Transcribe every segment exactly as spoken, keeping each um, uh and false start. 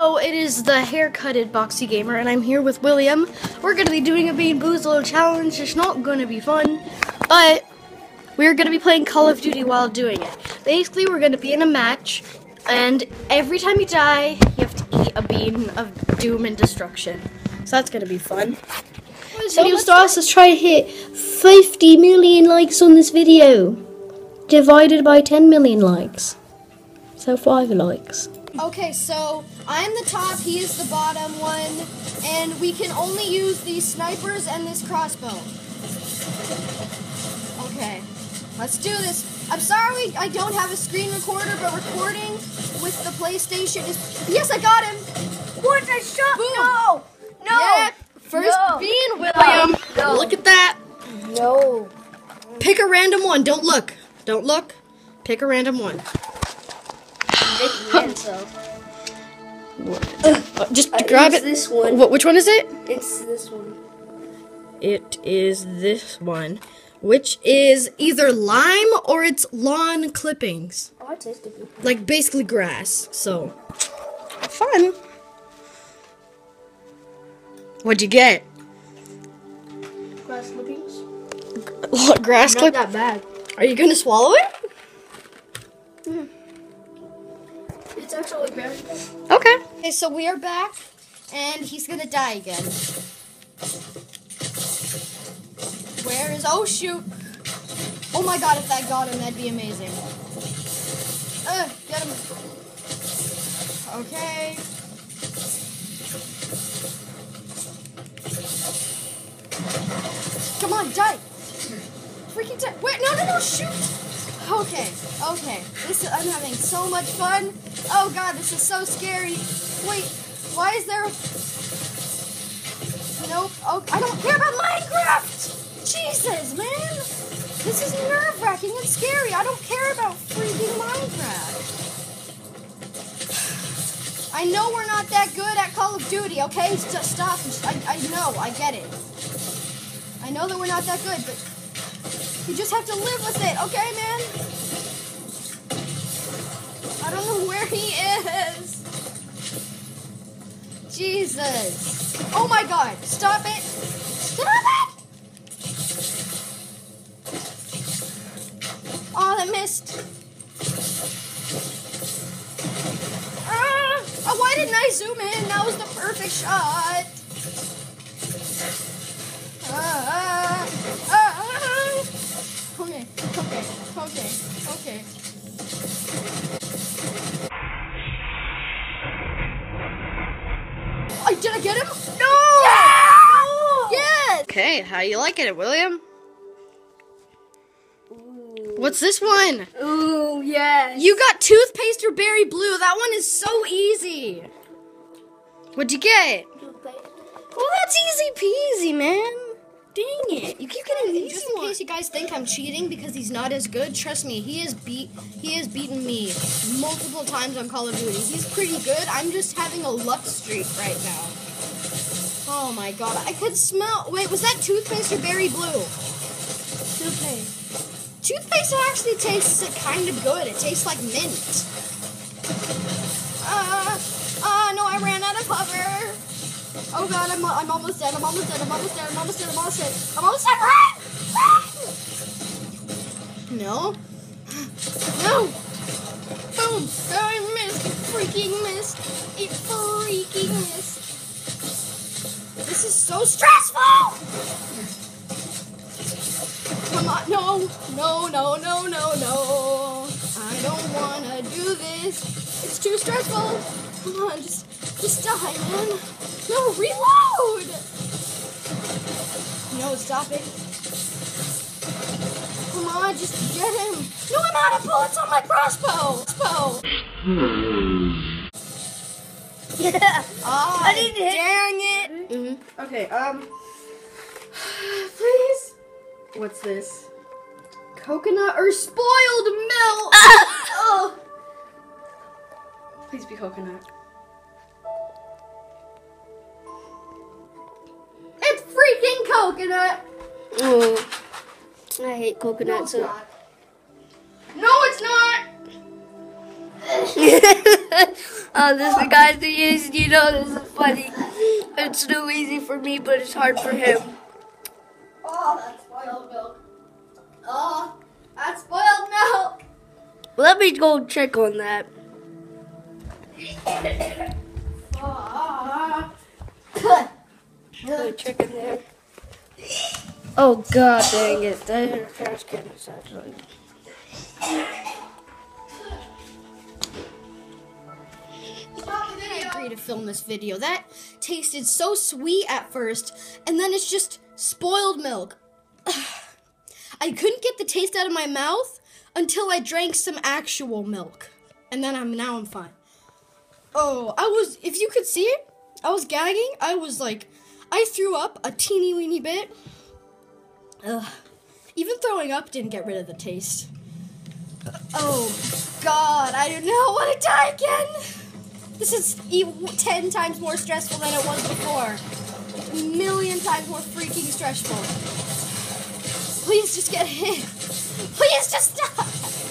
Oh, it is the haircutted Boxy Gamer, and I'm here with William. We're going to be doing a Being Boozled challenge. It's not going to be fun, but we're going to be playing Call of Duty while doing it. Basically, we're going to be in a match, and every time you die, you have to eat a bean of doom and destruction. So that's going to be fun. So video starts, let's try to hit fifty million likes on this video, divided by ten million likes. So five likes. Okay, so I'm the top, he is the bottom one, and we can only use these snipers and this crossbow. Okay, let's do this. I'm sorry I don't have a screen recorder, but recording with the PlayStation is... Yes, I got him! What? I shot? Boom. No! No! Yeah, first No. bean, William. No. Look at that. No. Pick a random one. Don't look. Don't look. Pick a random one. So. Uh, just grab it. This one. What? Which one is it? It's this one. It is this one, which is either lime or it's lawn clippings. Oh, I tasted it. Like basically grass. So fun. What'd you get? Grass clippings. Grass Not clip. that bad. Are you gonna swallow it? Mm. It's actually very good. Okay. Okay, so we are back, and he's gonna die again. Where is... Oh, shoot. Oh my god, if that got him, that'd be amazing. Uh, get him. Okay. Come on, die. Freaking die. Wait, no, no, no, shoot. Okay, okay. This is, I'm having so much fun. Oh god, this is so scary. Wait, why is there... Nope. Oh, I don't care about Minecraft! Jesus, man! This is nerve-wracking and scary. I don't care about freaking Minecraft. I know we're not that good at Call of Duty, okay? Just stop. I, I know, I get it. I know that we're not that good, but you just have to live with it, okay, man? I don't know where he is. Jesus. Oh my god. Stop it. Stop it. Oh, that missed. Ah. Oh, why didn't I zoom in? That was the perfect shot. Ah, ah, ah. Okay, okay, okay, okay. Oh, did I get him? No! Yeah! Yes! Okay, how you liking it, William? Ooh. What's this one? Ooh, yes. You got toothpaste or berry blue. That one is so easy. What'd you get? Well, that's easy peasy, man. Dang it. You keep getting easy Just in case you guys think I'm cheating because he's not as good, trust me, he is beat he has beaten me multiple times on Call of Duty. He's pretty good. I'm just having a luck streak right now. Oh my god. I could smell... Wait, was that toothpaste or berry blue? Toothpaste. Toothpaste actually tastes kind of good. It tastes like mint. Ah, uh, uh, no, I ran out of cover. Oh god, I'm, I'm almost dead, I'm almost dead, I'm almost dead, I'm almost dead, I'm almost dead, I'm almost dead, run! Run! No. No! Boom! Oh, I missed, freaking missed, it freaking missed. This is so stressful! Come on, no, no, no, no, no, no. I don't wanna do this. It's too stressful. Come on, just, just die, man. No, reload! No, stop it. Come on, just get him. No, I'm out of bullets on my crossbow. Crossbow. Yeah. Oh, I didn't hit. dang it. Mm-hmm. Okay, um, please. What's this? Coconut or spoiled milk? Oh. Please be coconut. It's freaking coconut. Oh, I hate coconut No, it's soup. not. No, it's not. Uh, this guys, you know, this is funny. It's too easy for me, but it's hard for him. Oh, that's spoiled milk. Oh, that's spoiled milk. Let me go check on that. Oh, Let me check in there. Oh god dang it. That trash can is actually. I agree to film this video. That tasted so sweet at first, and then it's just spoiled milk. I couldn't get the taste out of my mouth until I drank some actual milk, and then I'm now I'm fine. Oh, I was, if you could see it, I was gagging. I was like, I threw up a teeny weeny bit. Ugh. Even throwing up didn't get rid of the taste. Oh God, I do not want to die again. This is even ten times more stressful than it was before. A million times more freaking stressful. Please just get hit. Please just stop.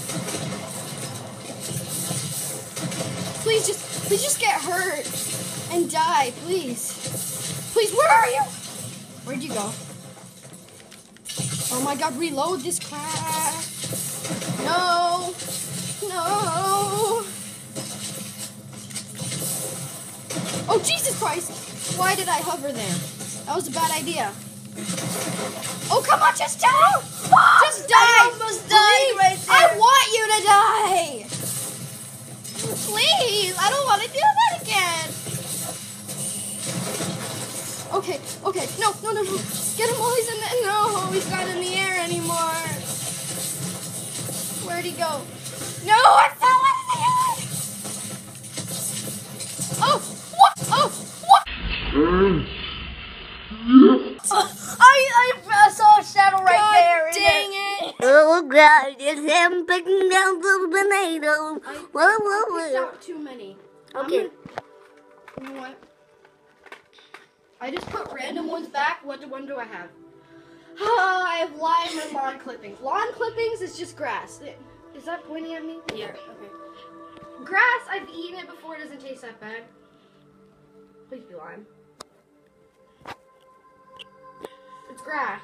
Please just, please just get hurt and die, please. Please, where are you? Where'd you go? Oh my God, reload this crap. No, no. Oh, Jesus Christ. Why did I hover there? That was a bad idea. Oh, come on, just die. Just die. I almost died right there. I want you to die. Please, I don't want to do that again. Okay, okay, no, no, no, no. Get him while he's in the, no, he's not in the air anymore. Where'd he go? No, I fell out of the air. Oh, what? Oh, what? I, I saw a shadow right God there. dang it. Oh God, it's him picking down the tornado. Whoa, whoa, whoa. Not too many. I'm Okay. gonna- you know what? I just put random ones back. What one do I have? Ah, I have lime and lawn clippings. Lawn clippings is just grass. Is that pointing at me? Yeah. Okay. Grass, I've eaten it before. It doesn't taste that bad. Please be lime. It's grass.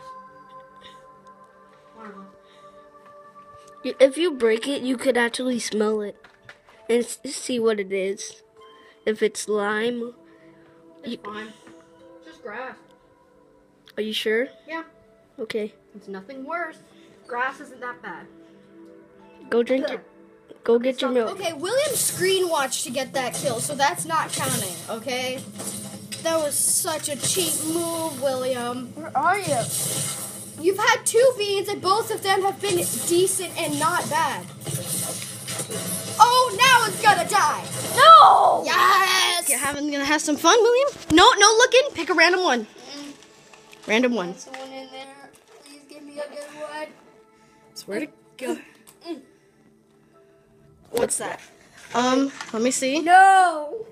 Wow. If you break it, you could actually smell it and s- see what it is. If it's lime, It's You- fine. Just grass. are you sure? Yeah. Okay, It's nothing worse. Grass isn't that bad. go drink your, go get your milk. Okay, William screen watched to get that kill, so that's not counting, okay? That was such a cheap move, William. Where are you? You've had two beans, and both of them have been decent and not bad. Oh, now it's gonna die. No! Yes! You're having, gonna have some fun, William? No, no looking. Pick a random one. Random one. Someone in there. Please give me a good one. Swear to God. What's that? Um, let me see. No!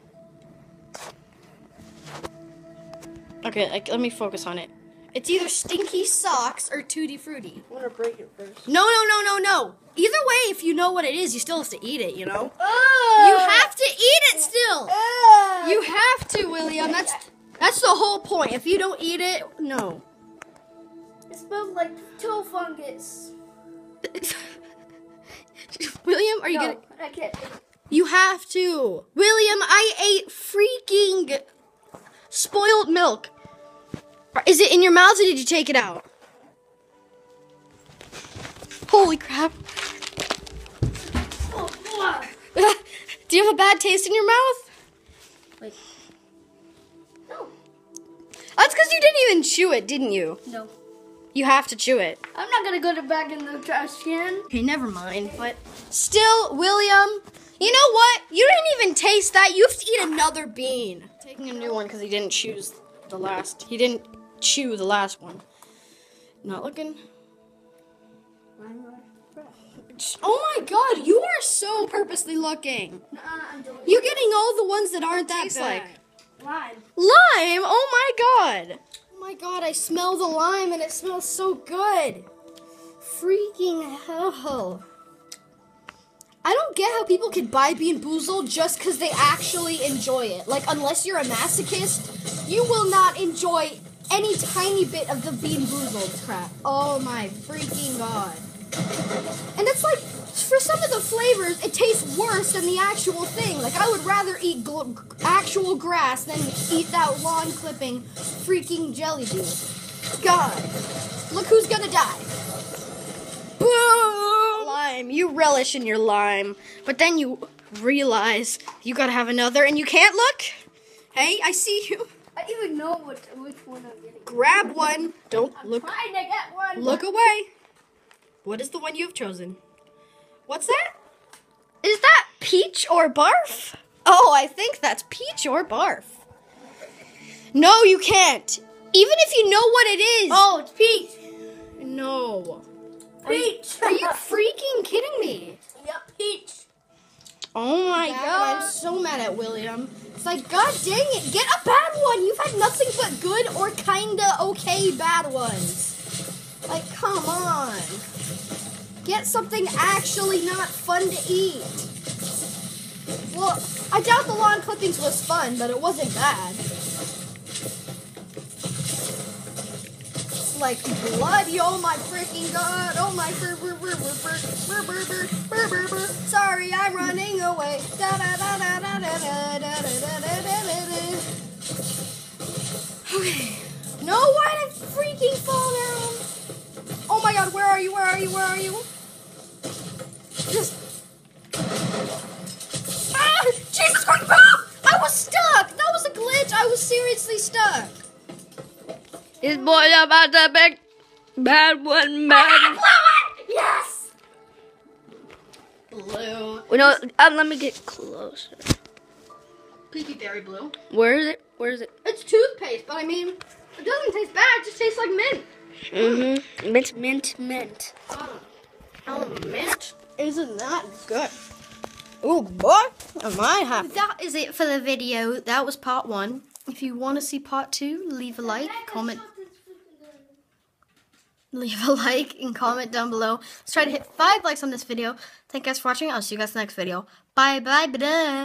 Okay, like, let me focus on it. It's either Stinky Socks or Tutti Frutti. I want to break it first. No, no, no, no, no. Either way, if you know what it is, you still have to eat it, you know? Oh! You have to eat it still. Oh! You have to, William. That's that's the whole point. If you don't eat it, no. It smells like toe fungus. William, are you no, gonna... I can't. You have to. William, I ate freaking spoiled milk. Is it in your mouth or did you take it out? Holy crap. Oh, wow. Do you have a bad taste in your mouth? Wait. No. That's because you didn't even chew it, didn't you? No. You have to chew it. I'm not gonna go to back in the trash can. Okay, never mind. But still, William, you know what? You didn't even taste that. You have to eat another bean. Taking a new one because he didn't choose the last. He didn't chew the last one. Not looking. Oh my God, you are so purposely looking. Nuh-uh, I'm doing You're getting all the ones that aren't that Tastes bad. Lime. Lime? Oh my God. Oh my God, I smell the lime and it smells so good. Freaking hell. I don't get how people could buy Bean Boozled just because they actually enjoy it. Like, unless you're a masochist, you will not enjoy any tiny bit of the Bean Boozled crap. Oh my freaking god. And it's like, for some of the flavors, it tastes worse than the actual thing. Like, I would rather eat gl- actual grass than eat that lawn clipping freaking jelly bean. God. Look who's gonna die. Boom! Lime. You relish in your lime, but then you realize you gotta have another and you can't look. Hey, I see you. I don't even know what, which one I'm getting. Grab one. Don't I'm look. trying to get one. Look away. What is the one you've chosen? What's that? Is that peach or barf? Oh, I think that's peach or barf. No, you can't. Even if you know what it is. Oh, it's peach. No. Peach. Are you freaking kidding me? Yep, peach. Oh my God, god. I'm so mad at William. It's like, god dang it, get a bad one. You've had nothing but good or kinda okay bad ones. Like, come on. Get something actually not fun to eat. Well, I doubt the lawn clippings was fun, but it wasn't bad. It's like bloody, oh my freaking god, oh my brr brr brr brr brr brr brr brr brr brr. Sorry, I'm running away. Da da da da da da da da da da da da. Okay. No, why did I freaking fall down? Oh my god, where are you? Where are you? Where are you? Just. Ah! Jesus Christ! Ah! I was stuck! That was a glitch! I was seriously stuck! This boy about to big bad one, bad. Yes! Blue. Wait, no, uh, let me get closer. Peaky berry blue. Where is it? Where is it? It's toothpaste, but I mean, it doesn't taste bad, it just tastes like mint. Mm-hmm. Mint, mint, mint. Oh, oh mint. Isn't that good? Oh boy, am I happy. That is it for the video. That was part one. If you want to see part two, leave a like, comment. Leave a like and comment down below. Let's try to hit five likes on this video. Thank you guys for watching. I'll see you guys in the next video. Bye bye. Bye.